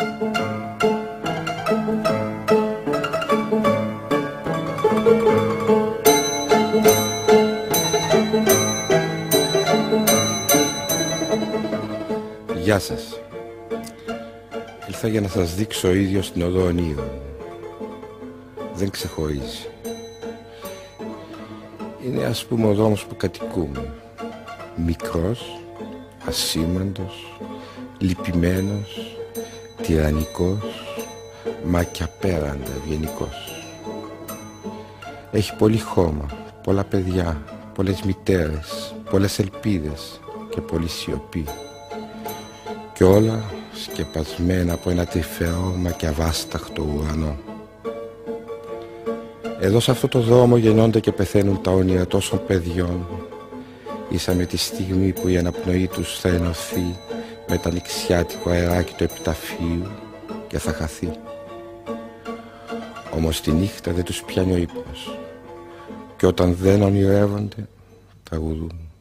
Γεια σας. Ήλθα για να σας δείξω ο ίδιος την οδό ονείρων. Δεν ξεχωρίζει. Είναι ας πούμε ο δρόμος που κατοικούμε. Μικρός, ασήμαντος, λυπημένος, τυραννικός, μα κι απέραντα ευγενικός. Έχει πολύ χώμα, πολλά παιδιά, πολλές μητέρες, πολλές ελπίδες και πολλή σιωπή. Κι όλα σκεπασμένα από ένα τρυφερό μα και αβάσταχτο ουρανό. Εδώ σε αυτό το δρόμο γεννώνται και πεθαίνουν τα όνειρα τόσων παιδιών, ίσα με τη στιγμή που η αναπνοή τους θα ενωθεί με τα νηξιάτικο αεράκι του επιταφείου και θα χαθεί. Όμως τη νύχτα δεν τους πιάνει ο ύπνος, και όταν δεν ονειρεύονται τραγουδούν.